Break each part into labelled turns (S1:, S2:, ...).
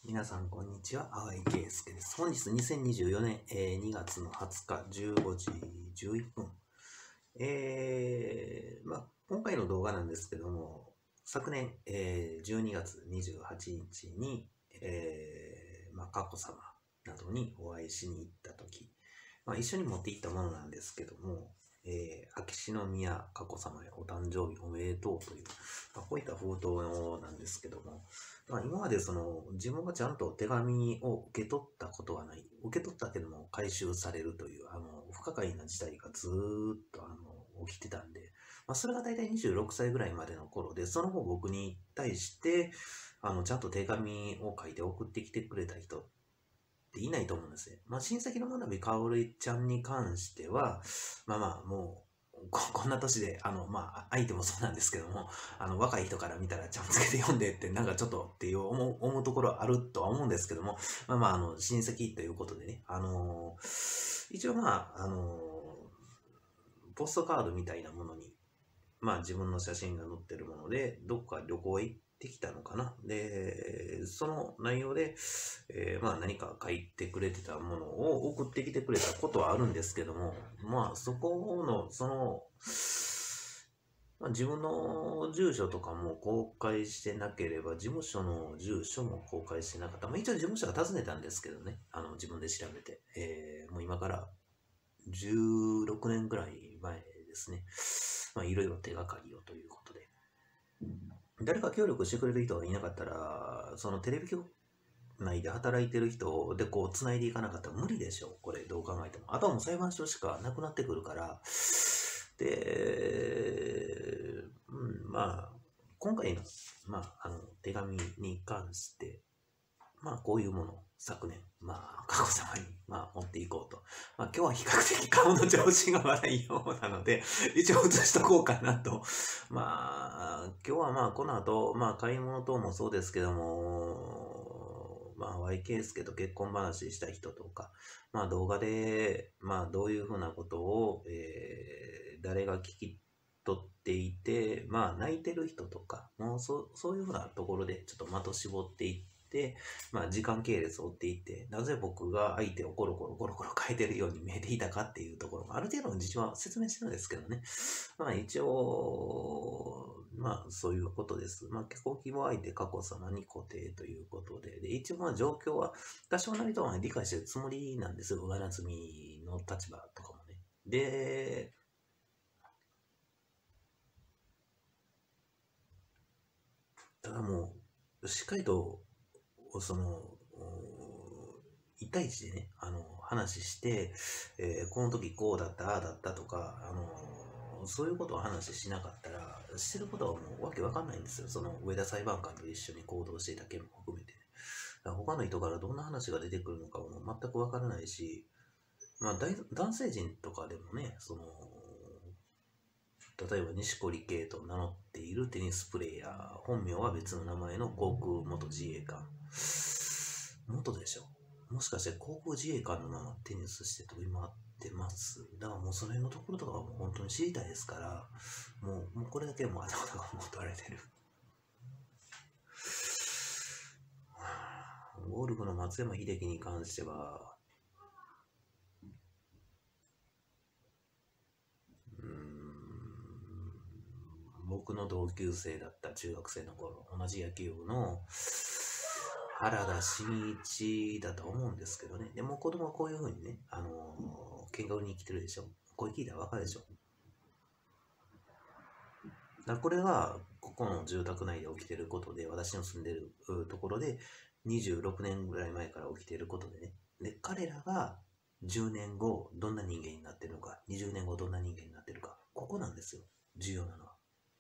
S1: 皆さん、こんにちは。淡井圭介です。本日2024年、2月の20日15時11分。今回の動画なんですけども、昨年、12月28日に、佳子さまなどにお会いしに行ったとき、一緒に持って行ったものなんですけども、秋篠宮佳子さまへお誕生日おめでとうという、こういった封筒なんですけども、今まで自分がちゃんと手紙を受け取ったことはない、受け取ったけども回収されるという不可解な事態がずーっと起きてたんで、それが大体26歳ぐらいまでの頃で、その後僕に対してちゃんと手紙を書いて送ってきてくれた人っていないと思うんですね。親戚の真鍋かおりちゃんに関しては、もう、こんな年で、相手もそうなんですけども、若い人から見たら、ちゃんとつけて読んでって、なんかちょっとっていう思うところはあるとは思うんですけども、親戚ということでね、一応ポストカードみたいなものに、自分の写真が載ってるもので、どっか旅行へ行ってきたのかな。で、その内容で、何か書いてくれてたものを送ってきてくれたことはあるんですけども、そこの、自分の住所とかも公開してなければ、事務所の住所も公開してなかった。一応事務所は訪ねたんですけどね、自分で調べて、もう今から16年ぐらい前ですね。いろいろ手がかりをということで。誰か協力してくれる人がいなかったら、そのテレビ局内で働いてる人でこう繋いでいかなかったら無理でしょ。これどう考えても。あとはもう裁判所しかなくなってくるから。で、今回の、手紙に関して、こういうものを昨年、佳子さまに、持っていこうと。今日は比較的顔の調子が悪いようなので、一応写しとこうかなと。今日はこの後、買い物等もそうですけども、Y ケースケと結婚話した人とか、動画で、どういうふうなことを、誰が聞き取っていて、泣いてる人とか、もうそういうふうなところでちょっと的絞っていって、時間系列を追っていって、なぜ僕が相手をコロコロ変えてるように見えていたかっていうところも、ある程度の事情は説明してるんですけどね。一応、そういうことです。結婚希望相手、佳子さまに固定ということで、一応状況は多少なりとは理解してるつもりなんですよ。上夏美の立場とかもね。で、ただもう、しっかりと、1対1でね、話して、この時こうだった、ああだったとか、そういうことを話しなかったら、してることはもうわけわかんないんですよ。その上田裁判官と一緒に行動していた件も含めて。だから他の人からどんな話が出てくるのかも全くわからないし、男性陣とかでもね、例えば西堀圭と名乗っているテニスプレーヤー、本名は別の名前の航空元自衛官。元でしょ。もしかして航空自衛官のままテニスして飛び回ってます。だからもうその辺のところとかはもう本当に知りたいですから、もうこれだけはもう頭がもう取られてる。ゴルフの松山英樹に関しては、僕の同級生だった中学生の頃、同じ野球部の原田真一だと思うんですけどね。でも子供はこういう風にね、喧嘩売りに来てるでしょ。声聞いたらわかるでしょ。だからこれが、ここの住宅内で起きてることで、私の住んでるところで、26年ぐらい前から起きてることでね。で、彼らが10年後、どんな人間になってるのか、20年後、どんな人間になってるか、ここなんですよ。重要なのは。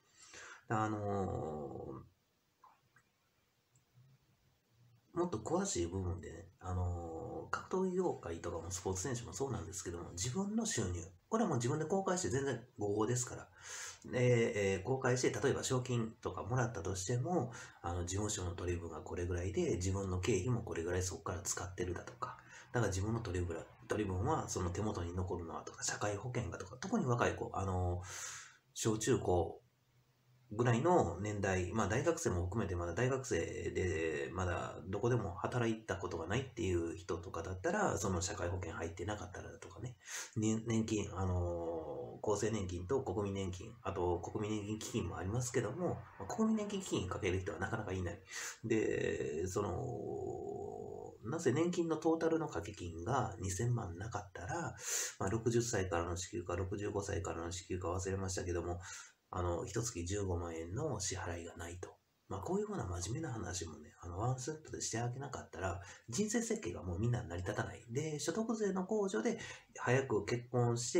S1: もっと詳しい部分でね、格闘技業界とかもスポーツ選手もそうなんですけども、自分の収入、これはもう自分で公開して全然合法ですから、公開して、例えば賞金とかもらったとしても、事務所の取り分がこれぐらいで、自分の経費もこれぐらいそこから使ってるだとか、だから自分の取り分はその手元に残るのはとか、社会保険がとか、特に若い子、小中高ぐらいの年代、まあ大学生も含めてまだ大学生でまだどこでも働いたことがないっていう人とかだったら、その社会保険入ってなかったらとかね、年金、厚生年金と国民年金、あと国民年金基金もありますけども、国民年金基金かける人はなかなかいない。で、なぜ年金のトータルの掛け金が2000万なかったら、まあ、60歳からの支給か65歳からの支給か忘れましたけども、一月15万円の支払いがないと。まあ、こういうふうな真面目な話もね、ワンセットでしてあげなかったら、人生設計がもうみんな成り立たない。で、所得税の控除で、早く結婚して、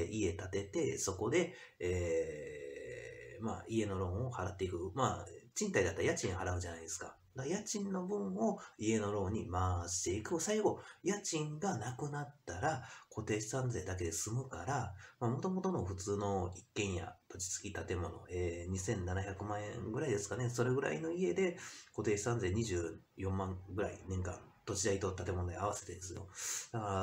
S1: 家建てて、そこで、まあ、家のローンを払っていく。まあ、賃貸だったら家賃払うじゃないですか。だから家賃の分を家のローンに回していく。最後、家賃がなくなったら固定資産税だけで済むから、もともとの普通の一軒家、土地付き建物、2700万円ぐらいですかね。それぐらいの家で固定資産税24万ぐらい年間、土地代と建物代合わせてですよ。だから、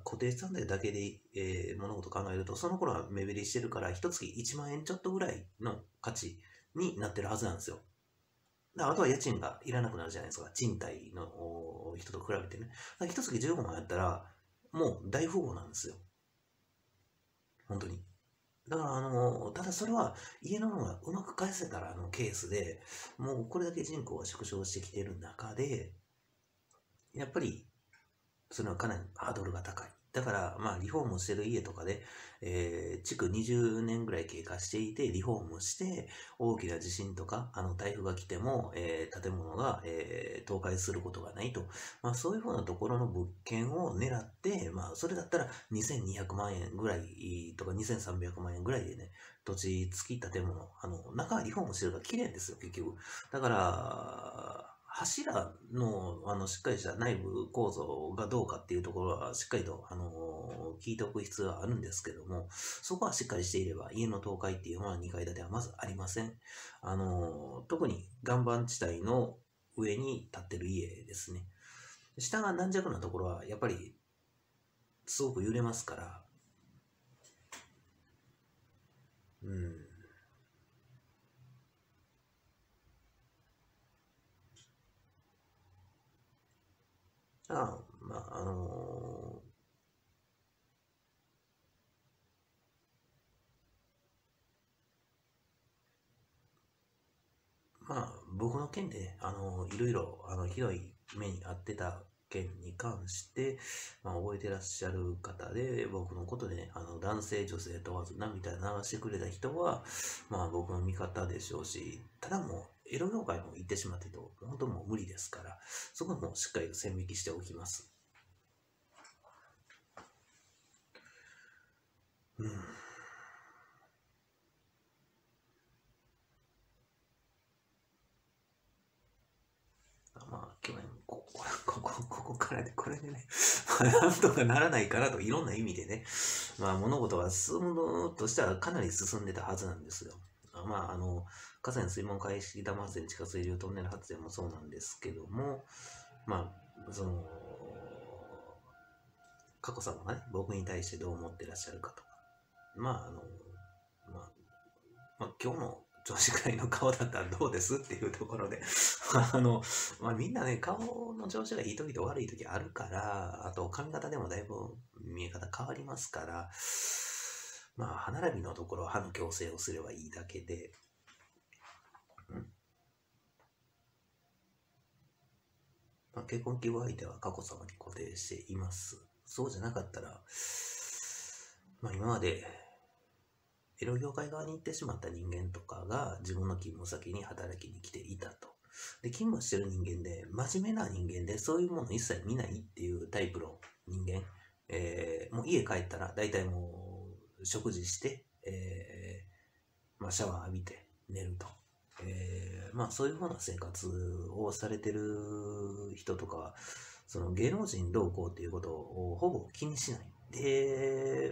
S1: 固定資産税だけで、物事考えると、その頃は目減りしてるから、一月1万円ちょっとぐらいの価値になってるはずなんですよ。あとは家賃がいらなくなるじゃないですか。賃貸の人と比べてね。一月15万やったら、もう大富豪なんですよ。本当に。だから、ただそれは家のローンがうまく返せたらケースで、もうこれだけ人口が縮小してきてる中で、やっぱり、それはかなりハードルが高い。だから、まあ、リフォームしてる家とかで、築20年ぐらい経過していて、リフォームして、大きな地震とか、台風が来ても、建物が、倒壊することがないと。まあ、そういうふうなところの物件を狙って、まあ、それだったら2200万円ぐらいとか2300万円ぐらいでね、土地付き建物、中はリフォームしてるから綺麗ですよ、結局。だから、柱の、しっかりした内部構造がどうかっていうところはしっかりと、聞いておく必要はあるんですけども、そこはしっかりしていれば家の倒壊っていうのは2階建てはまずありません。特に岩盤地帯の上に建ってる家ですね。下が軟弱なところはやっぱりすごく揺れますから、まあ、まあ、僕の件でね、いろいろ、ひどい目に遭ってた件に関して、まあ、覚えてらっしゃる方で、僕のことでね、男性、女性問わず涙流してくれた人は、まあ、僕の味方でしょうし、ただもう、エロ業界も行ってしまってと、本当もう無理ですから、そこはもうしっかり線引きしておきます。まあ、去年、ここからで、これでね、なんとかならないかなと、いろんな意味でね、まあ、物事は進むとしたらかなり進んでたはずなんですよ。まあ、河川水門海式ダム発電地下水流トンネル発電もそうなんですけども、まあ、佳子さんがね、僕に対してどう思ってらっしゃるかとか、まあ、今日の調子くらいの顔だったらどうですっていうところでまあ、みんなね、顔の調子がいい時と悪い時あるから、あと髪型でもだいぶ見え方変わりますから、まあ、歯並びのところは歯の矯正をすればいいだけで、まあ、結婚希望相手は佳子様に固定しています。そうじゃなかったら、まあ、今までエロ業界側に行ってしまった人間とかが自分の勤務先に働きに来ていたと。で、勤務してる人間で、真面目な人間で、そういうもの一切見ないっていうタイプの人間、もう家帰ったら大体もう食事して、まあ、シャワー浴びて寝ると。まあそういうふうな生活をされてる人とかは、その芸能人どうこうっていうことをほぼ気にしない。で、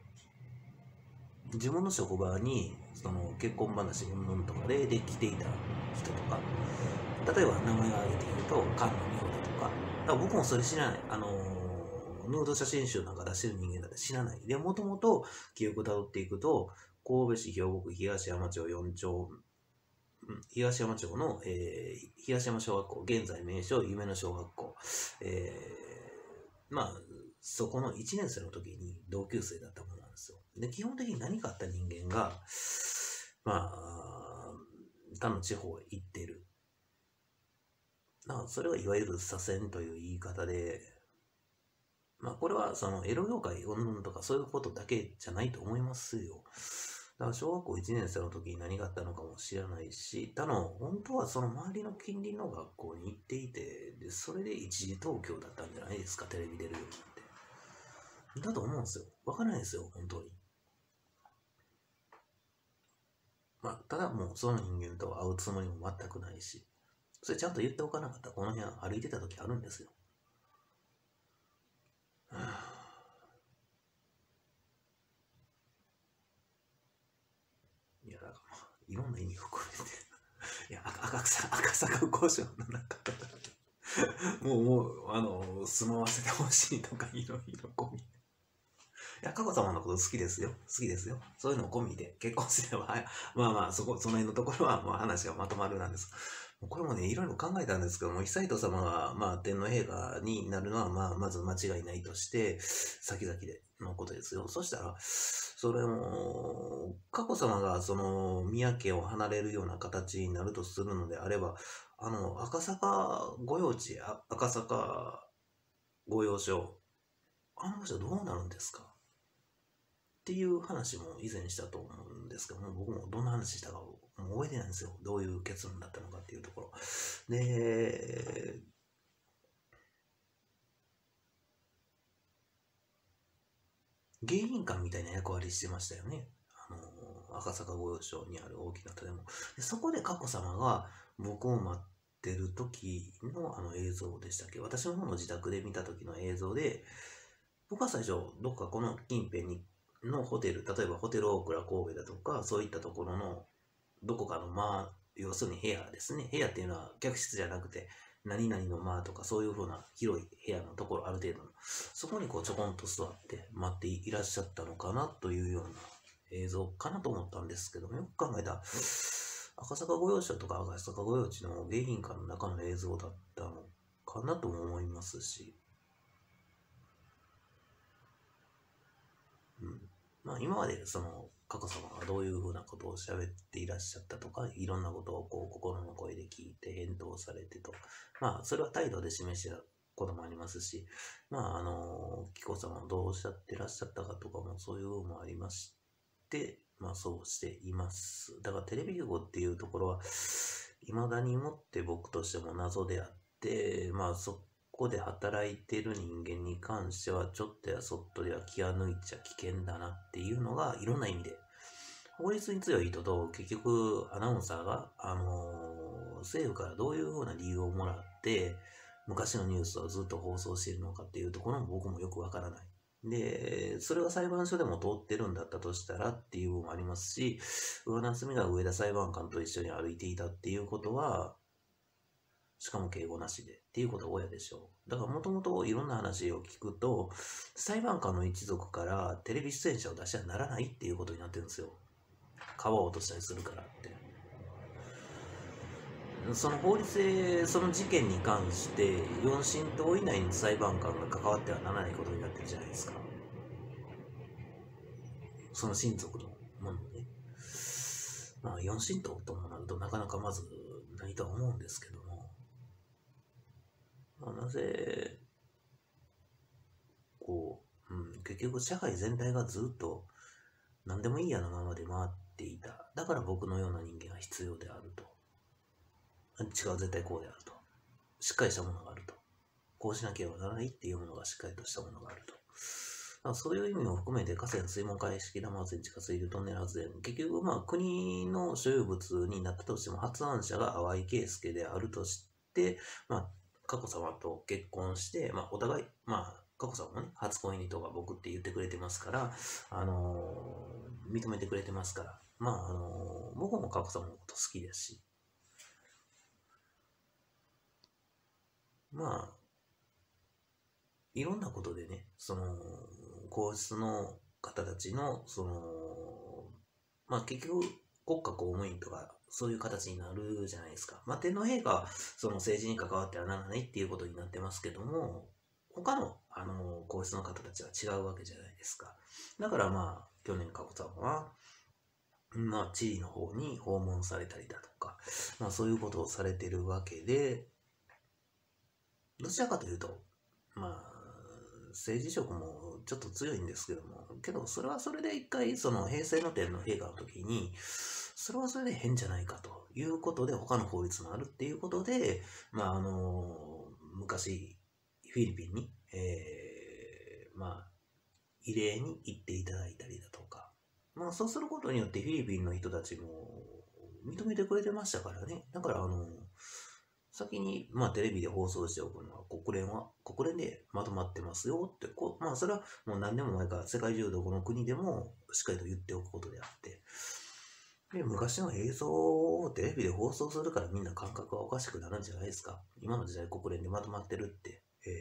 S1: 自分の職場にその結婚話云々とかで来ていた人とか、例えば名前を挙げて言うと菅野美穂だとか、だから僕もそれ知らない。ヌード写真集なんか出してる人間だって知らない。で、もともと記憶をたどっていくと、 神戸市兵庫区東山町4丁、東山町の、東山小学校、現在名称夢の小学校、まあ、そこの1年生の時に同級生だったものなんですよ。で、基本的に何かあった人間が、まあ、他の地方へ行っている。それはいわゆる左遷という言い方で、まあ、これはそのエロ業界云々とかそういうことだけじゃないと思いますよ。だから小学校1年生の時に何があったのかも知らないし、本当はその周りの近隣の学校に行っていて、で、それで一時東京だったんじゃないですか、テレビ出るようになって。だと思うんですよ。わからないですよ、本当に。まあ、ただもうその人間と会うつもりも全くないし、それちゃんと言っておかなかったらこの辺歩いてた時あるんですよ。いや、だからまあ、いろんな意味を含めていや、赤坂五条の中もう、住まわせてほしいとか、いろいろ込み。いや、佳子様のこと好きですよ。好きですよ。そういうのを込みで、結婚すれば、まあまあ、その辺のところは、まあ話がまとまるなんです。これもね、いろいろ考えたんですけども、悠仁さまが、まあ、天皇陛下になるのは、まあ、まず間違いないとして、先々でのことですよ。そしたら、それも、佳子さまが、宮家を離れるような形になるとするのであれば、赤坂御用地、赤坂御用所、あの場所どうなるんですかっていう話も以前したと思うんですけども、僕もどんな話したかもう覚えてないんですよ。どういう結論だったのかっていうところ。で、迎賓館みたいな役割してましたよね。赤坂御用所にある大きな建物。でそこで佳子さまが僕を待ってる時の映像でしたっけ？私の方の自宅で見た時の映像で、僕は最初、どっかこの近辺のホテル、例えばホテルオークラ神戸だとか、そういったところのどこかの要するに部屋ですね。部屋っていうのは客室じゃなくて、何々のとかそういう風な広い部屋のところある程度の、そこにこうちょこんと座って待っていらっしゃったのかなというような映像かなと思ったんですけども、よく考えた赤坂御用所とか赤坂御用地の迎賓館の中の映像だったのかなとも思いますし、まあ今まで佳子さまがどういうふうなことを喋っていらっしゃったとか、いろんなことをこう心の声で聞いて返答されてと、まあそれは態度で示したこともありますし、まあ紀子さまどうおっしゃってらっしゃったかとかもそういうのもありまして、まあそうしています。だからテレビ語っていうところは、未だにもって僕としても謎であって、まあそこで働いてる人間に関しては、ちょっとやそっとでは気が抜いちゃ危険だなっていうのが、いろんな意味で。法律に強い人と、結局、アナウンサーが、政府からどういうふうな理由をもらって、昔のニュースをずっと放送しているのかっていうところも僕もよくわからない。で、それが裁判所でも通ってるんだったとしたらっていうのもありますし、上田澄が上田裁判官と一緒に歩いていたっていうことは、しかも敬語なしでっていうことは親でしょう。だからもともといろんな話を聞くと、裁判官の一族からテレビ出演者を出しちゃならないっていうことになってるんですよ。皮を落としたりするからって。その法律でその事件に関して4審等以内に裁判官が関わってはならないことになってるじゃないですか。その親族のものね。まあ4審等ともなるとなかなかまずないとは思うんですけども、まあ、なぜ結局社会全体がずっと何でもいいやのままで回っていた。だから僕のような人間が必要であると。違う、絶対こうであると。しっかりしたものがあると。こうしなければならないっていうものがしっかりとしたものがあると。そういう意味を含めて河川水門海式玉川地下水流トンネル発電、結局国の所有物になったとしても発案者が淡井圭介であるとして、佳子さまと結婚して、お互い、佳子さまもね、初恋人が僕って言ってくれてますから、認めてくれてますから、僕も佳子さまのこと好きですし、いろんなことでね、皇室の方たちの、 まあ結局国家公務員とかそういう形になるじゃないですか。まあ天皇陛下はその政治に関わってはならないっていうことになってますけども、他の、皇室の方たちは違うわけじゃないですか。だからまあ、去年佳子さまは、まあ、チリの方に訪問されたりだとか、まあそういうことをされてるわけで、どちらかというと、まあ、政治色もちょっと強いんですけども、けどそれはそれで一回、その平成の天皇陛下の時に、それはそれで変じゃないかということで、他の法律もあるっていうことで、まあ昔、フィリピンに、まあ、慰霊に行っていただいたりだとか、まあそうすることによってフィリピンの人たちも認めてくれてましたからね。だから先に、まあ、テレビで放送しておくのは、国連でまとまってますよって、まあ、それはもう何年も前から世界中どこの国でもしっかりと言っておくことであって、で、昔の映像をテレビで放送するからみんな感覚がおかしくなるんじゃないですか。今の時代国連でまとまってるって、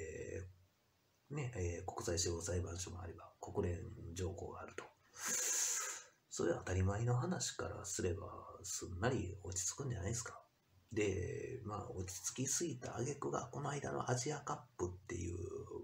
S1: 国際司法裁判所もあれば、国連条項があると。それは当たり前の話からすれば、すんなり落ち着くんじゃないですか。で、まあ、落ち着きすぎた挙句が、この間のアジアカップっていう、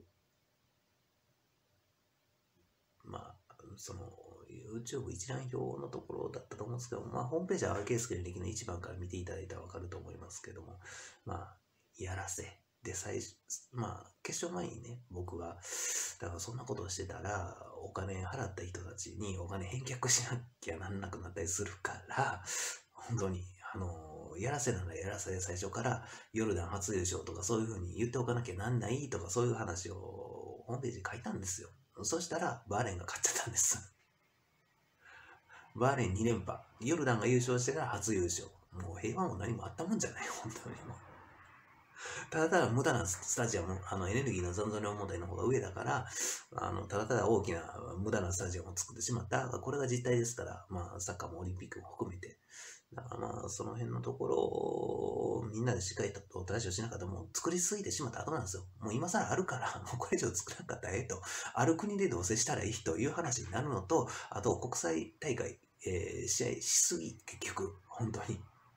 S1: まあ、その、YouTube 一覧表のところだったと思うんですけど、まあ、ホームページは RK スケの歴の1番から見ていただいたらわかると思いますけども、まあ、やらせ。で、まあ、決勝前にね、僕が、だからそんなことをしてたら、お金払った人たちにお金返却しなきゃなんなくなったりするから、本当に、やらせならやらせで最初からヨルダン初優勝とかそういう風に言っておかなきゃなんないとかそういう話をホームページに書いたんですよ。そしたらバーレンが勝っちゃったんです。バーレン2連覇。ヨルダンが優勝してから初優勝。もう平和も何もあったもんじゃない、本当にもう。ただただ無駄なスタジアム、エネルギーの残存量問題の方が上だから、ただただ大きな無駄なスタジアムを作ってしまった。これが実態ですから、まあ、サッカーもオリンピックも含めて。だからまあ、その辺のところをみんなでしっかりと対処しなかったらもう作りすぎてしまった後なんですよ。もう今更あるから、もうこれ以上作らなかったらええと。ある国でどうせしたらいいという話になるのと、あと国際大会、試合しすぎ、結局、本当に。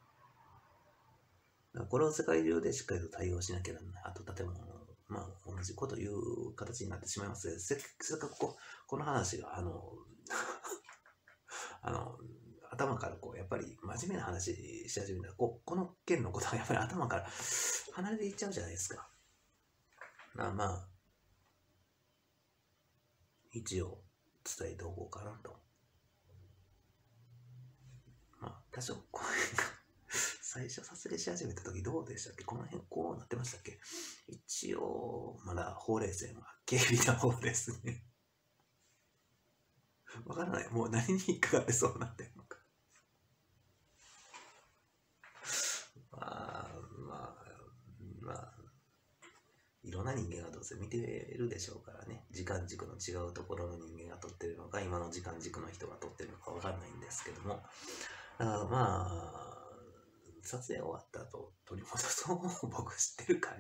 S1: これを世界中でしっかりと対応しなきゃならない。あと建物、まあ同じこと言う形になってしまいますね。せっかくこの話が、頭からやっぱり真面目な話し始めたら、この件のことはやっぱり頭から離れていっちゃうじゃないですか。まあ、一応伝えておこうかなと。まあ、多少最初撮影し始めた時どうでしたっけ？この辺こうなってましたっけ？一応、まだほうれい線は軽微な方ですね。わからない。もう何に引っかかってそうなってるのか。まあ、いろんな人間がどうせ見てるでしょうからね。時間軸の違うところの人間が撮ってるのか、今の時間軸の人が撮ってるのかわかんないんですけども。まあ、撮影終わった後、取り戻そう僕知ってるから。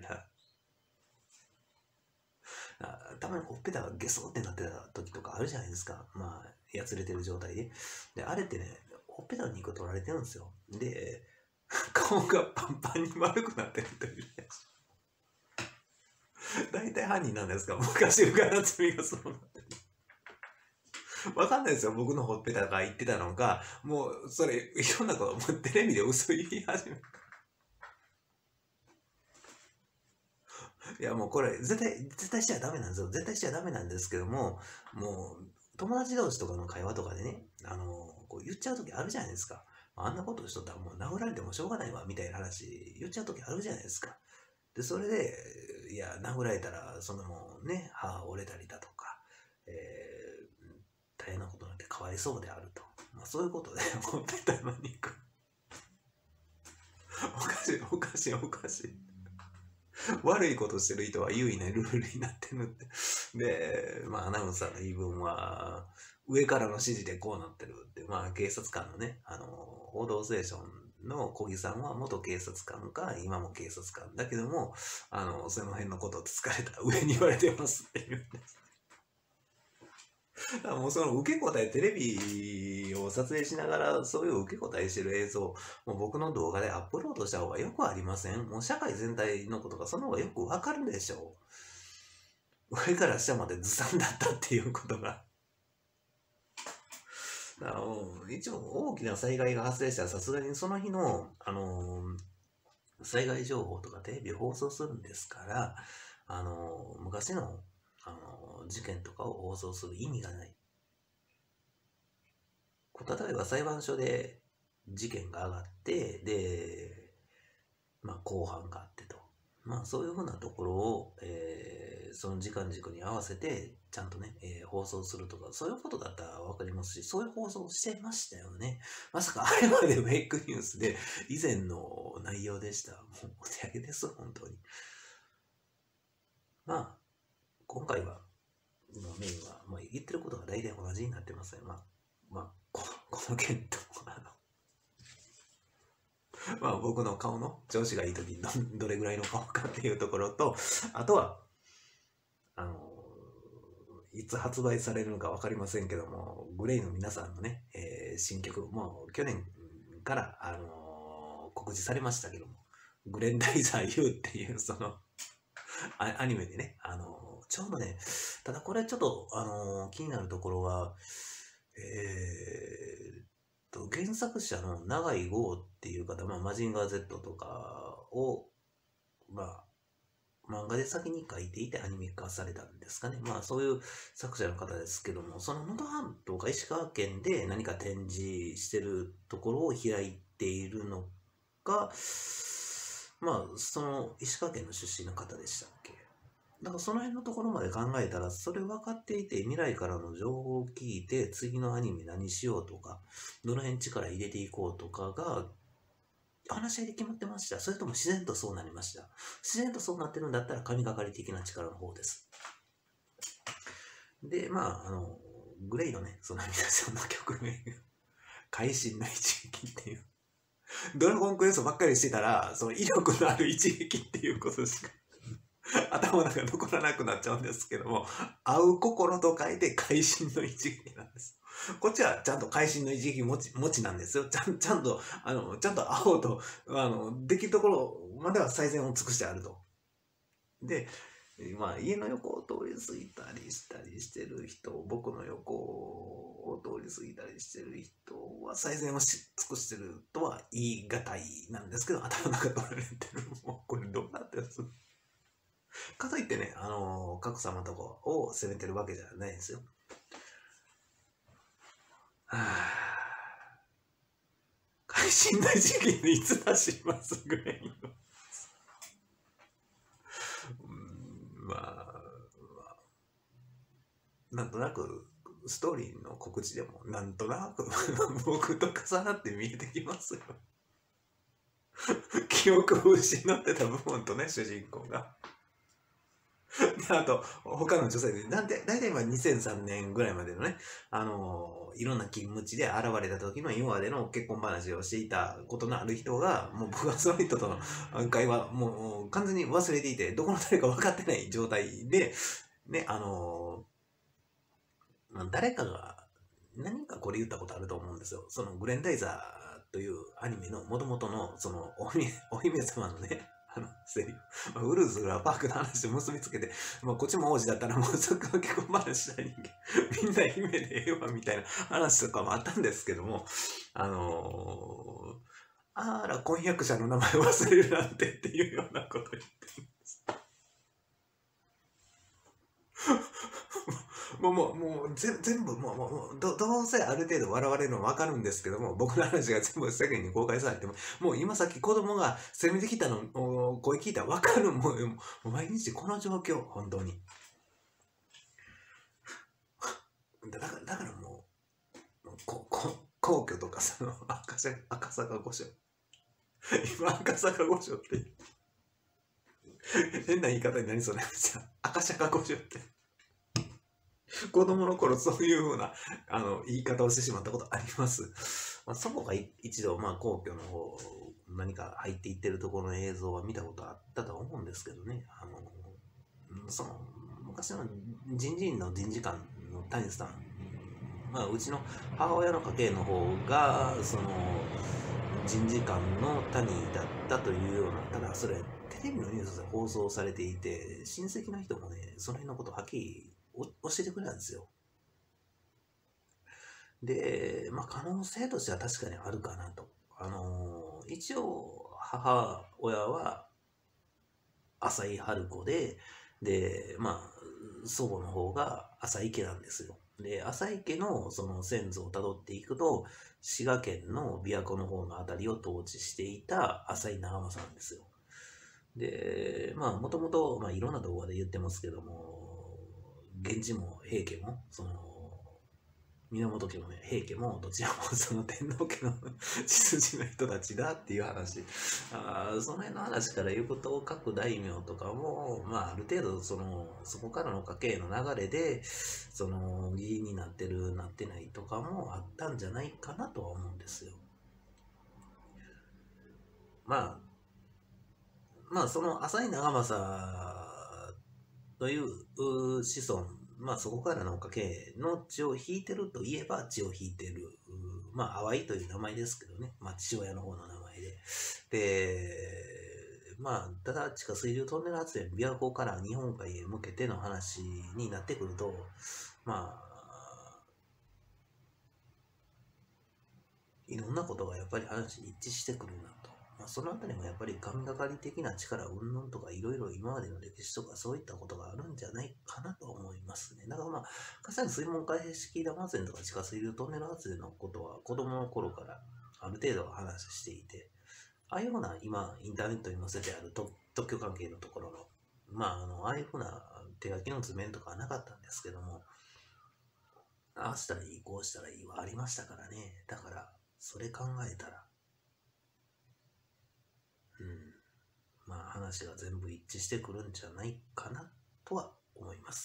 S1: たまにほっぺたがゲソってなってた時とかあるじゃないですか。まあ、やつれてる状態で。で、あれってね、ほっぺたの肉取られてるんですよ。で、顔がパンパンに丸くなってるというね。大体犯人なんですか？昔から夏美がそうなってる。わかんないですよ。僕のほっぺたが言ってたのか、もう、それ、いろんなこと、もうテレビで嘘言い始めた。いやもうこれ絶対しちゃダメなんですよ。絶対しちゃダメなんですけども、もう友達同士とかの会話とかでね、こう言っちゃう時あるじゃないですか。あんなことしとったらもう殴られてもしょうがないわみたいな話言っちゃう時あるじゃないですか。で、それで、いや、殴られたら、そのもうね、歯折れたりだとか、大変なことになってかわいそうであると。まあそういうことで、ほっぺたの肉。おかしい。悪いことしてる人は優位なルールになってるって。で、まあ、アナウンサーの言い分は、上からの指示でこうなってるって、まあ、警察官のね、報道ステーションの小木さんは元警察官か、今も警察官だけども、その辺のことをつかれたら上に言われてますって言うんです。 だからもうその受け答え、テレビを撮影しながら、そういう受け答えしてる映像、もう僕の動画でアップロードした方がよくありません？もう社会全体のことがその方がよくわかるでしょう。上から下までずさんだったっていうことが。だから一応大きな災害が発生したらさすがにその日の、災害情報とかテレビ放送するんですから、昔の、事件とかを放送する意味がない。例えば裁判所で事件が上がって、で、まあ公判があってと。まあそういうふうなところを、その時間軸に合わせてちゃんとね、放送するとか、そういうことだったらわかりますし、そういう放送してましたよね。まさかあれまでフェイクニュースで以前の内容でした。もうお手上げです、本当に。まあ、今回は、メインは、まあ、言ってることが大体同じになってますね。この件と、まあ僕の顔の調子がいい時にどれぐらいの顔かっていうところと、あとは、いつ発売されるのか分かりませんけども、グレイの皆さんのね、新曲、もう去年から、告知されましたけども、グレンダイザー U っていうそのアニメでね、ちょうどね、ただこれちょっと、気になるところは、原作者の永井豪っていう方、まあ、マジンガー Z とかを、まあ、漫画で先に書いていてアニメ化されたんですかね。まあそういう作者の方ですけども、その能登半島か石川県で何か展示してるところを開いているのか、まあその石川県の出身の方でしたっけ。だからその辺のところまで考えたら、それ分かっていて未来からの情報を聞いて次のアニメ何しようとか、どの辺力入れていこうとかが話し合いで決まってました。それとも自然とそうなりました。自然とそうなってるんだったら神がかり的な力の方です。で、まあ、グレイのね、その皆さんの曲名が、会心の一撃っていう。ドラゴンクエストばっかりしてたら、その威力のある一撃っていうことしか頭の中に残らなくなっちゃうんですけども、会う心と書いて会心の一撃なんです。こっちはちゃんと会心の一撃持ちなんですよ。ちゃんと、ちゃんと会おうと、できるところまでは最善を尽くしてあると。で、まあ、家の横を通り過ぎたりしたりしてる人、僕の横を通り過ぎたりしてる人は最善を尽くしてるとは言い難いなんですけど、頭の中取られてる。もうこれどうなってるんですかといってね、格様とかを責めてるわけじゃないですよ。はぁ。会心の時期にいつ出しますぐらいの。まあ、なんとなく、ストーリーの告知でも、なんとなく僕と重なって見えてきますよ。記憶を失ってた部分とね、主人公が。で、あと、他の女性で、だいたい今2003年ぐらいまでのね、いろんな勤務地で現れた時の今までの結婚話をしていたことのある人が、もう僕はその人との会話、もう完全に忘れていて、どこの誰か分かってない状態で、ね、誰かが何かこれ言ったことあると思うんですよ。そのグレンダイザーというアニメの元々のそのお姫様のね、セリフ。ウルズラパークの話と結びつけて、こっちも王子だったらもうそこ結婚話したい人間、みんな姫でええわみたいな話とかもあったんですけども、あら、婚約者の名前忘れるなんてっていうようなこと言ってるんです。全部どうせある程度笑われるの分かるんですけども、僕の話が全部世間に公開されても、もう今さっき子供が攻めてきたの声聞いたら分かる。もう毎日この状況、本当に。だからもう、皇居とかその赤坂御所。今赤坂御所って変な言い方になりそうになりました。赤坂御所って。子供の頃そういうふうな言い方をしてしまったことあります。祖母が一度、皇居の方何か入っていってるところの映像は見たことあったと思うんですけどね。その昔の人事院の人事官の谷さん、うちの母親の家系の方が、人事官の谷だったというような、ただそれ、テレビのニュースで放送されていて、親戚の人もね、その辺のことをはっきり教えてくれたんですよ。で、可能性としては確かにあるかなと。一応、母親は浅井春子で、祖母の方が浅井家なんですよ。で、浅井家のその先祖をたどっていくと、滋賀県の琵琶湖の方のあたりを統治していた浅井長政なんですよ。で、もともと、いろんな動画で言ってますけども、源氏も平家も、源家も平家もどちらもその天皇家の血筋の人たちだっていう話。その辺の話から言うと、各大名とかも、ある程度そこからの家系の流れで、議員になってる、なってないとかもあったんじゃないかなとは思うんですよ。その浅井長政という子孫、そこからの家系の血を引いてるといえば血を引いてる。淡いという名前ですけどね。父親の方の名前で。で、ただ地下水流トンネル発電、琵琶湖から日本海へ向けての話になってくると、いろんなことがやっぱり話に一致してくるなと。そのあたりもやっぱり神がかり的な力云々とかいろいろ今までの歴史とかそういったことがあるんじゃないかなと思いますね。だから火山水門開閉式ダム発電とか地下水流トンネル発電のことは子供の頃からある程度は話していて、ああいうような今インターネットに載せてある特許関係のところの、ああいうふうな手書きの図面とかはなかったんですけども、ああしたらいい、こうしたらいいはありましたからね。だから、それ考えたら、話が全部一致してくるんじゃないかなとは思います。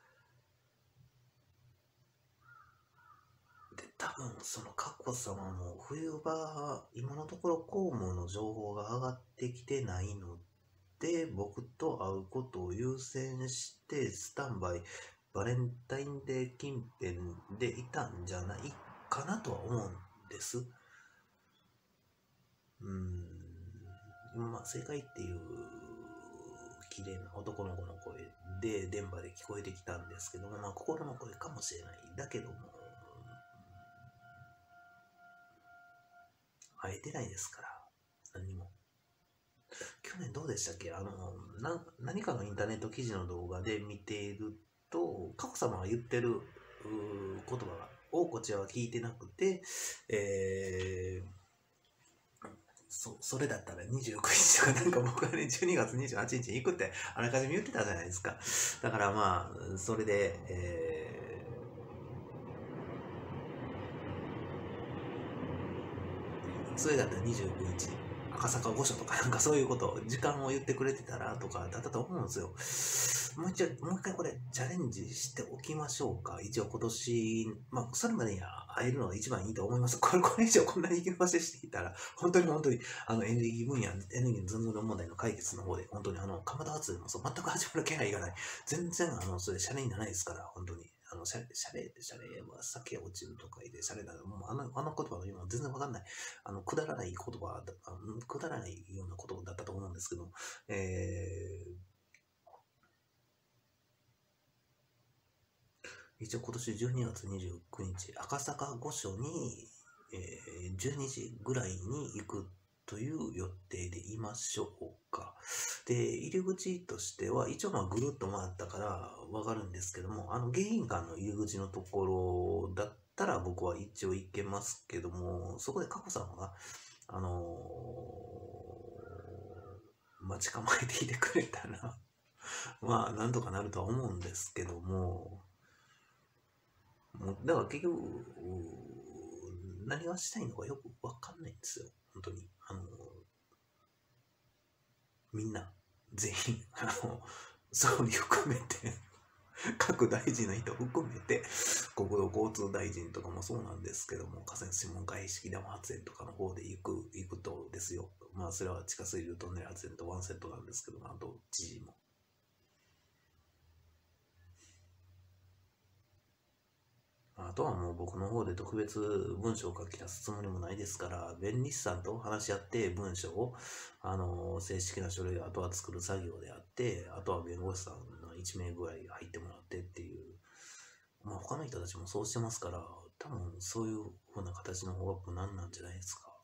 S1: で、多分その佳子さまも冬場、今のところ公務の情報が上がってきてないので、僕と会うことを優先してスタンバイ、バレンタインデー近辺でいたんじゃないかなとは思うんです。正解っていう綺麗な男の子の声で電波で聞こえてきたんですけども、心の声かもしれない。だけども、会えてないですから、何も。去年どうでしたっけ？何かのインターネット記事の動画で見ていると、佳子さまが言ってる言葉をこちらは聞いてなくて、それだったら29日とかなんか僕はね、12月28日に行くってあらかじめ言ってたじゃないですか。だからそれで、それだったら29日、赤坂御所とかなんかそういうこと、時間を言ってくれてたらとかだったと思うんですよ。もう一回これチャレンジしておきましょうか。一応今年、それまでに会えるのが一番いいと思います。これ以上こんなに行きませしていたら、本当にエネルギー分野、エネルギーの分問題の解決の方で、本当に蒲田発電も全く始まる気配がない。全然それシャレにならないですから、本当に。シャレは酒落ちるとか言って、シャレだ。もうあの言葉の今全然わかんない。くだらない言葉だ、くだらないようなことだったと思うんですけど、一応今年12月29日、赤坂御所に、12時ぐらいに行くという予定でいましょうか。で、入り口としては、一応ぐるっと回ったからわかるんですけども、迎賓館の入り口のところだったら僕は一応行けますけども、そこで佳子さまが、待ち構えていてくれたらなんとかなるとは思うんですけども、だから結局、何がしたいのかよくわかんないんですよ。本当に。みんな、全員、総理含めて各大臣の人含めて、国土交通大臣とかもそうなんですけども、河川水門開式ダム発電とかの方で行くとですよ。それは地下水流トンネル発電とワンセットなんですけども、あと知事も。 とはもう僕の方で特別文章を書き出すつもりもないですから、弁理士さんと話し合って文章を、正式な書類をあとは作る作業であって、あとは弁護士さんの1名ぐらい入ってもらってっていう、まあ他の人たちもそうしてますから、多分そういう風な形の方が無難なんじゃないですか。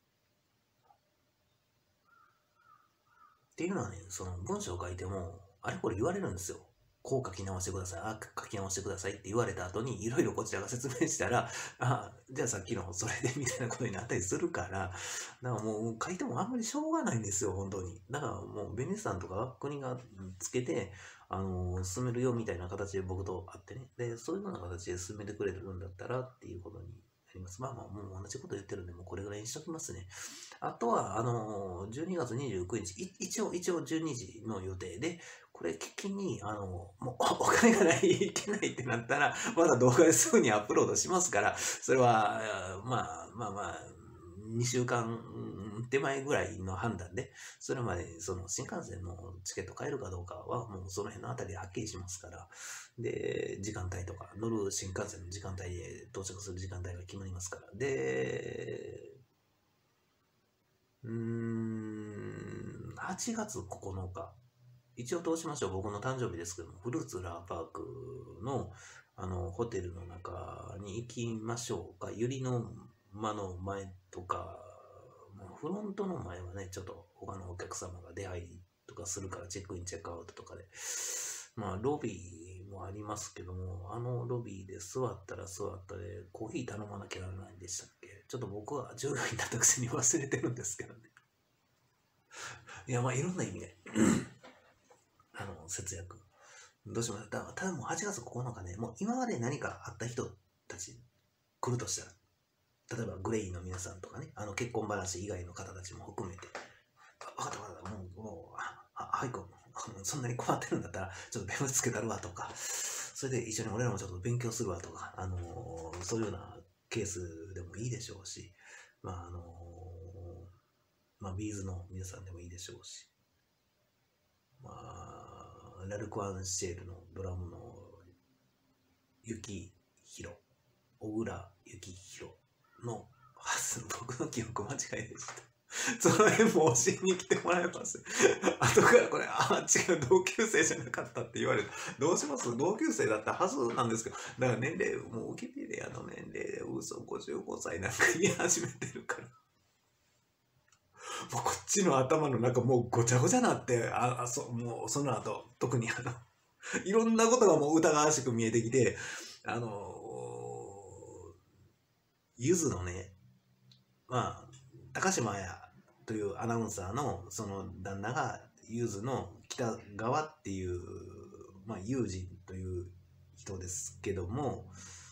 S1: っていうのはね、その文章を書いても、あれこれ言われるんですよ。こう書き直してください。書き直してくださいって言われた後に、いろいろこちらが説明したら、じゃあさっきのそれでみたいなことになったりするから、だからもう書いてもあんまりしょうがないんですよ、本当に。だからもう、弁理士さんとか国がつけて、進めるよみたいな形で僕と会ってね。で、そういうような形で進めてくれるんだったらっていうことになります。まあまあ、もう同じこと言ってるんで、もうこれぐらいにしときますね。あとは、12月29日、一応12時の予定で、これ聞きに、もうお金がない、いけないってなったら、まだ動画ですぐにアップロードしますから、それは、2週間手前ぐらいの判断で、それまでその新幹線のチケット買えるかどうかは、もうその辺のあたりではっきりしますから、で、時間帯とか、乗る新幹線の時間帯で到着する時間帯が決まりますから、で、8月9日。一応通しましょう。僕の誕生日ですけども、フルーツラーパークの、ホテルの中に行きましょうか。百合の間の前とか、フロントの前はね、ちょっと他のお客様が出入りとかするからチェックイン、チェックアウトとかで。まあ、ロビーもありますけども、ロビーで座ったら座ったで、コーヒー頼まなきゃならないんでしたっけ？ちょっと僕は従業員だったくせに忘れてるんですけどね。いや、まあ、いろんな意味で、節約。どうしますただもう8月9日ね、もう今まで何かあった人たち来るとしたら、例えばグレイの皆さんとかね、結婚話以外の方たちも含めて、わかったわかった、はい、そんなに困ってるんだったら、ちょっと弁護士つけたるわとか、それで一緒に俺らもちょっと勉強するわとか、そういうようなケースでもいいでしょうし、ビーズの皆さんでもいいでしょうし、ラルクアンシェールのドラムの雪広、小倉雪広の、僕の記憶間違いでした。その辺も教えに来てもらえます。後からこれ、違う、同級生じゃなかったって言われる。どうします？同級生だったはずなんですけど、だから年齢、もうウィキペディアの年齢で嘘55歳なんか言い始めてるから。もうこっちの頭の中もうごちゃごちゃなって、もうその後、特にいろんなことがもう疑わしく見えてきて、ゆずのね、高島彩というアナウンサーのその旦那がゆずの北川っていう、友人という人ですけども、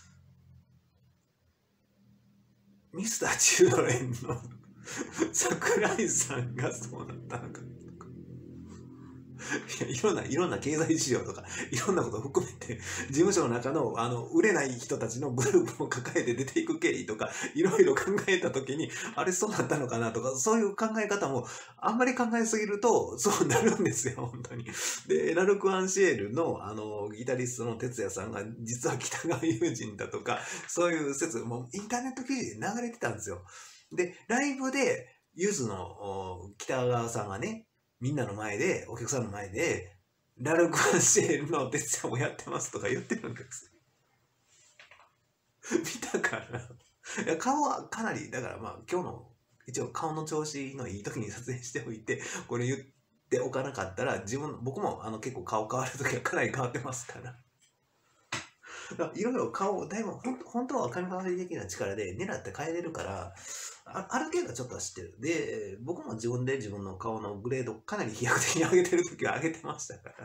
S1: ミスターチルドレンの桜井さんがそうなったのか。いろんな経済事情とか、いろんなことを含めて、事務所の中の、売れない人たちのグループを抱えて出ていく経緯とか、いろいろ考えたときに、あれそうなったのかなとか、そういう考え方も、あんまり考えすぎると、そうなるんですよ、本当に。で、ラルク・アンシエルの、ギタリストの哲也さんが、実は北川友人だとか、そういう説、もうインターネット記事で流れてたんですよ。で、ライブで、ゆずの北川さんがね、みんなの前で、お客さんの前で、ラルク・アンシェールの哲也をやってますとか言ってるんです。見たから。いや、顔はかなり、だから今日の、一応顔の調子のいい時に撮影しておいて、これ言っておかなかったら、僕も結構顔変わる時はかなり変わってますから。いろいろ顔、だいぶ、本当は神変わり的な力で狙って変えれるから、ある程度ちょっとは知ってる。で、僕も自分で自分の顔のグレードかなり飛躍的に上げてる時は上げてましたから。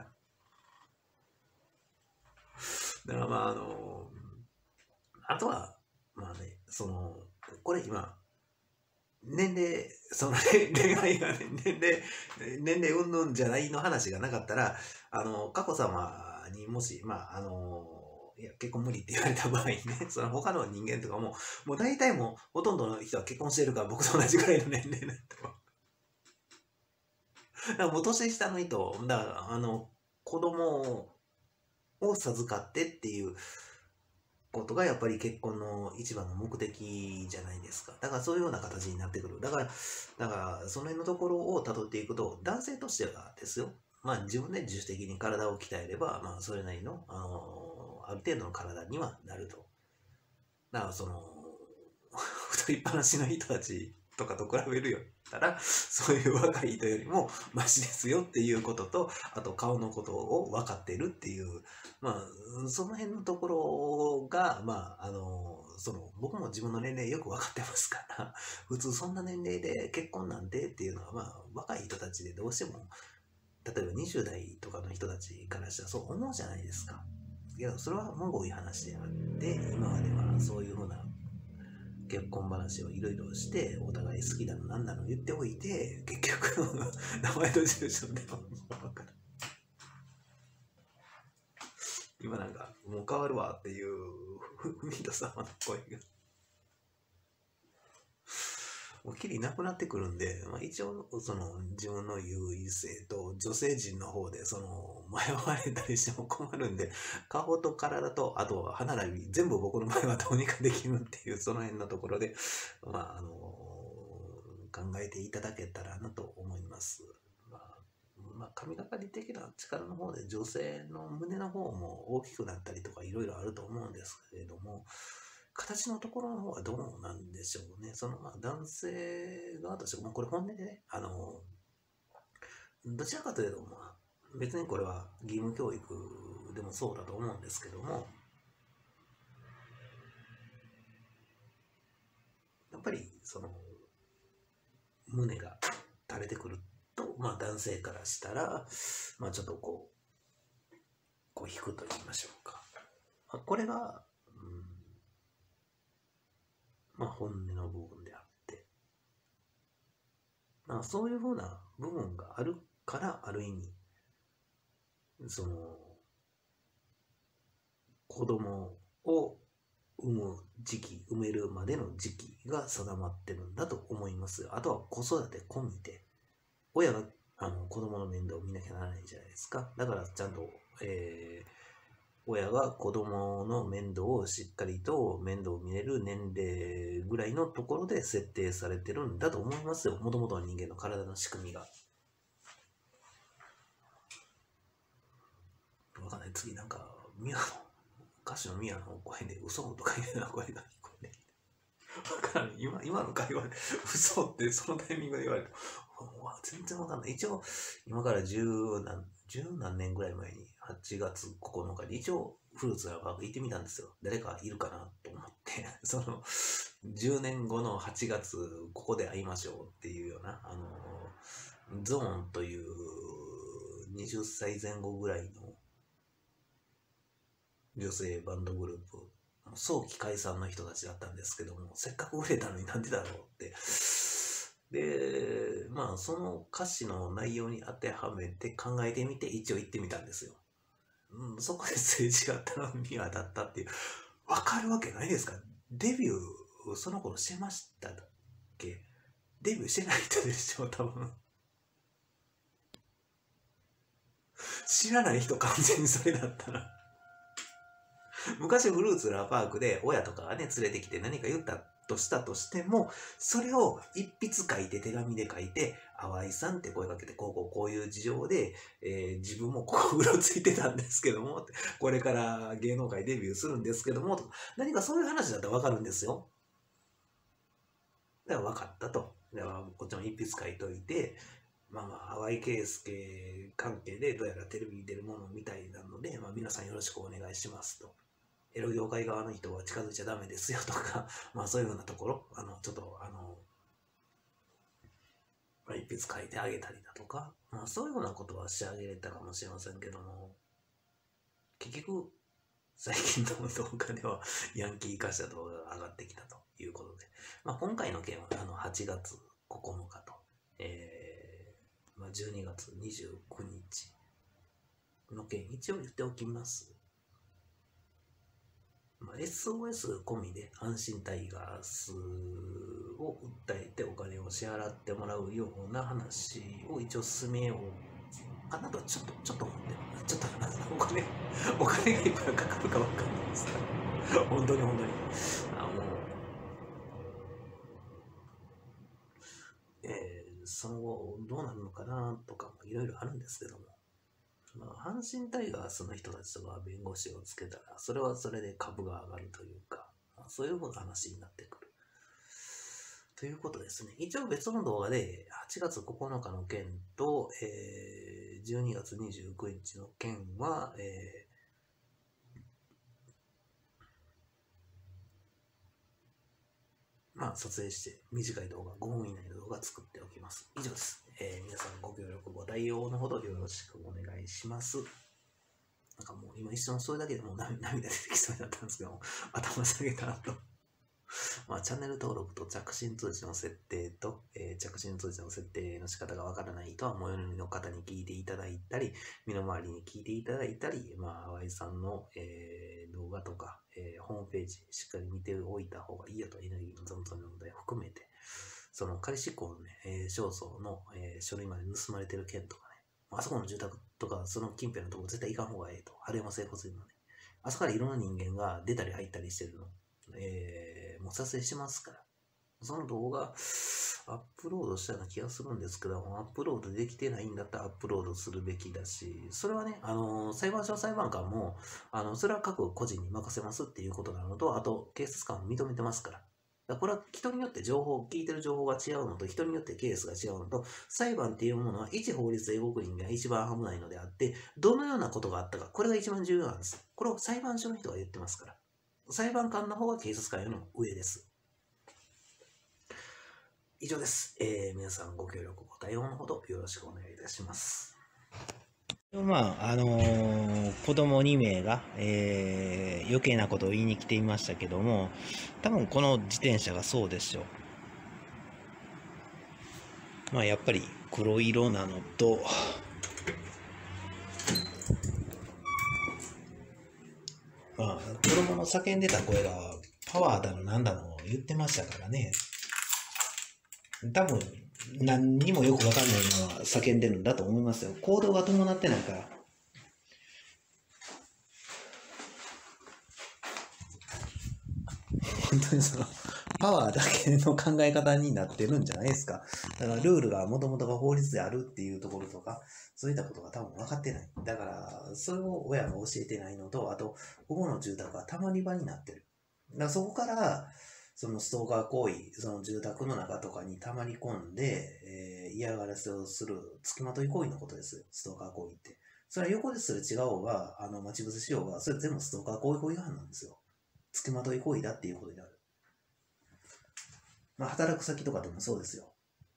S1: だからあとは、これ今、年齢、恋愛がね、年齢うんぬんじゃないの話がなかったら、佳子様にもし、いや、結婚無理って言われた場合ね、その他の人間とかも、もう大体もうほとんどの人は結婚してるから僕と同じぐらいの年齢になってます。だからもう年下の人、だから子供を授かってっていうことがやっぱり結婚の一番の目的じゃないですか。だからそういうような形になってくる。だからその辺のところを辿っていくと、男性としてはですよ、まあ自分で自主的に体を鍛えれば、まあそれなりの、ある程度の体にはなると。だから太りっぱなしの人たちとかと比べるよったら、そういう若い人よりもマシですよっていうことと、あと顔のことを分かってるっていう、まあ、その辺のところが、まあ、僕も自分の年齢よく分かってますから、普通そんな年齢で結婚なんてっていうのは、まあ、若い人たちでどうしても、例えば20代とかの人たちからしたらそう思うじゃないですか。いや、それはもういい話であって、今まではそういうふうな結婚話をいろいろして、お互い好きだのなんだの言っておいて、結局、名前と住所でも分からん。今なんか、もう変わるわっていう、文人様の声が。もうきりなくなってくるんで、まあ、一応自分の優位性と女性陣の方で迷われたりしても困るんで、顔と体とあと歯並び全部僕の場合はどうにかできるっていうその辺のところで、まあ考えていただけたらなと思います。まあ、神がかり的な力の方で女性の胸の方も大きくなったりとかいろいろあると思うんですけれども、形のところの方はどうなんでしょうね。まあ男性側としても、これ本音でね、どちらかというと、まあ、別にこれは義務教育でもそうだと思うんですけども、やっぱり胸が垂れてくると、まあ男性からしたら、まあちょっとこう引くと言いましょうか。まあ、これが、まあ本音の部分であって、まあそういうふうな部分があるから、ある意味、子供を産めるまでの時期が定まってるんだと思います。あとは子育て込みで、親が子供の面倒を見なきゃならないじゃないですか。だからちゃんと、親が子供の面倒をしっかりと面倒を見れる年齢ぐらいのところで設定されてるんだと思いますよ。もともとの人間の体の仕組みが。わかんない。次なんか、歌手の宮の声で嘘とかいうような声が聞こえて。わからん。今の会話で嘘ってそのタイミングで言われると、全然わかんない。一応、今から十何年ぐらい前に、8月9日に一応、フルーツラパーク行ってみたんですよ。誰かいるかなと思って、10年後の8月、ここで会いましょうっていうような、ゾーンという20歳前後ぐらいの女性バンドグループ、早期解散の人たちだったんですけども、せっかく売れたのになんでだろうって。で、まあ、その歌詞の内容に当てはめて考えてみて、一応言ってみたんですよ。そこですれ違ったのミワだったっていう。わかるわけないですか？デビュー、その頃してましたっけ？デビューしてない人でしょ、多分。知らない人完全にそれだったら。昔フルーツラパークで親とかがね連れてきて何か言ったとしたとしても、それを一筆書いて手紙で書いて、淡井さんって声かけて、こういう事情で、自分もうろついてたんですけども、これから芸能界デビューするんですけども、とか何かそういう話だったらわかるんですよ。だから分かったと。だからこっちも一筆書いといて、淡井圭介関係でどうやらテレビに出るものみたいなので、皆さんよろしくお願いしますと。エロ業界側の人は近づいちゃダメですよとか、そういうふうなところ、ちょっと一筆書いてあげたりだとか、そういうふうなことはしてあげれたかもしれませんけども、結局、最近の動画ではヤンキー化した動画が上がってきたということで、今回の件は8月9日と、12月29日の件、一応言っておきます。SOS 込みで阪神タイガースを訴えてお金を支払ってもらうような話を一応進めようあなたはちょっと思って、ちょっとお金がいっぱいかかるかわかんないですから。本当に。もう、その後どうなるのかなとかもいろいろあるんですけども、阪神タイガースの人たちとか弁護士をつけたら、それはそれで株が上がるというか、そういうふうな話になってくる。ということですね。一応別の動画で8月9日の件と、12月29日の件は、撮影して短い動画、5分以内の動画作っておきます。以上です。皆さんご協力ご対応のほどよろしくお願いします。なんかもう今一瞬それだけでもう涙出てきそうになったんですけども、頭下げた後、チャンネル登録と着信通知の設定と、着信通知の設定の仕方がわからないとは、最寄りの方に聞いていただいたり、身の回りに聞いていただいたり、淡井さんの、動画とか、ホームページしっかり見ておいた方がいいよと、エネルギーの残存の問題を含めて、その仮執行のね、肖像の、書類まで盗まれてる件とかね、あそこの住宅とか、その近辺のところ絶対行かん方がええと、春山整骨院のね、あそこからいろんな人間が出たり入ったりしてるの、もう撮影してますから、その動画アップロードしたような気がするんですけども、アップロードできてないんだったらアップロードするべきだし、それはね、裁判所裁判官も、それは各個人に任せますっていうことなのと、あと、警察官も認めてますから。これは人によって聞いてる情報が違うのと、人によってケースが違うのと、裁判っていうものは一法律で動く人間が一番危ないのであって、どのようなことがあったか、これが一番重要なんです。これを裁判所の人が言ってますから。裁判官の方が警察官よりも上です。以上です。皆さんご協力ご対応のほどよろしくお願いいたします。
S2: 子供2名が、余計なことを言いに来ていましたけども、多分この自転車がそうでしょう。やっぱり黒色なのと、子供の叫んでた声がパワーだのなんだの言ってましたからね。多分何にもよくわかんないのは叫んでるんだと思いますよ。行動が伴ってないから。本当にそのパワーだけの考え方になってるんじゃないですか。だからルールがもともとが法律であるっていうところとか、そういったことが多分分かってない。だから、それを親が教えてないのと、あと、ここの住宅はたまり場になってる。だからそこから、そのストーカー行為、その住宅の中とかにたまり込んで、嫌がらせをする付きまとい行為のことです。ストーカー行為って。それは横ですれ違おうが、待ち伏せしようが、それ全部ストーカー行為違反なんですよ。付きまとい行為だっていうことになる。働く先とかでもそうですよ。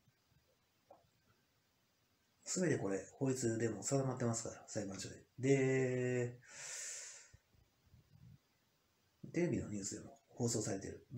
S2: すべてこれ、法律でも定まってますから、裁判所で。で、テレビのニュースでも放送されてる。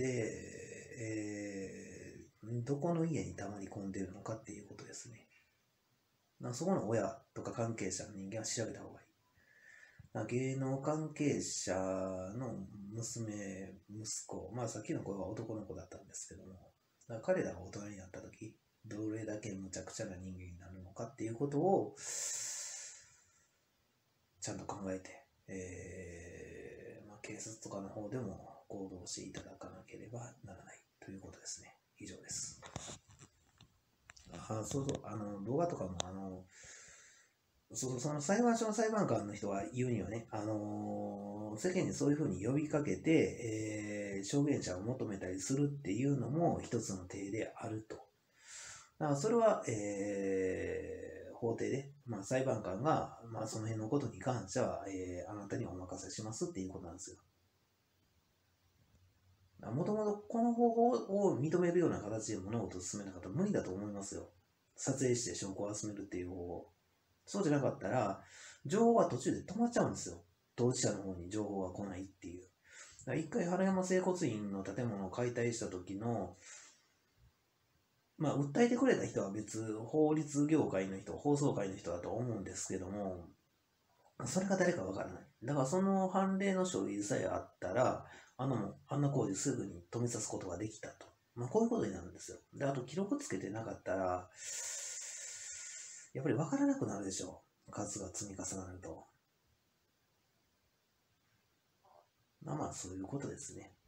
S2: で、どこの家に溜まり込んでるのかっていうことですね。そこの親とか関係者の人間は調べた方がいい。芸能関係者の娘、息子、さっきの子は男の子だったんですけども、彼らが大人になった時、どれだけ無茶苦茶な人間になるのかっていうことをちゃんと考えて、警察とかの方でも行動していただかなければならないということですね。以上です。動画とかもその裁判所の裁判官の人が言うにはね、世間にそういうふうに呼びかけて、証言者を求めたりするっていうのも一つの手であると。だからそれは、法廷で、裁判官が、その辺のことに関しては、あなたにお任せしますっていうことなんですよ。もともとこの方法を認めるような形で物事を進めなかったら無理だと思いますよ。撮影して証拠を集めるっていう方法。そうじゃなかったら、情報は途中で止まっちゃうんですよ。当事者の方に情報が来ないっていう。一回原山整骨院の建物を解体した時の、訴えてくれた人は別、法律業界の人、放送界の人だと思うんですけども、それが誰かわからない。だからその判例の書類さえあったら、あんな工事すぐに止めさすことができたと。こういうことになるんですよ。で、あと記録つけてなかったら、やっぱり分からなくなるでしょ数が積み重なると。まあそういうことですね。